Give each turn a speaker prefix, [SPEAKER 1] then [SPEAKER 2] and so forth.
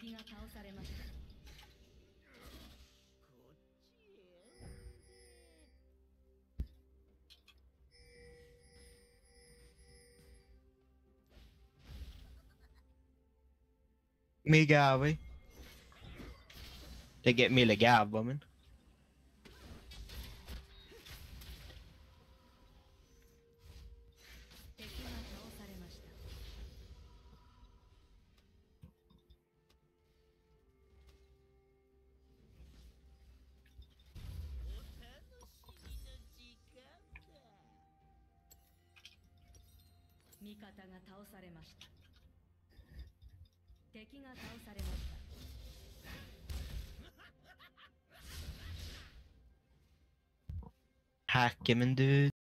[SPEAKER 1] 敵が倒されました。
[SPEAKER 2] Migave. They get me legav, woman.
[SPEAKER 1] 敵が倒されました。味方が倒されました。敵が倒されました。
[SPEAKER 2] Hack him and dude.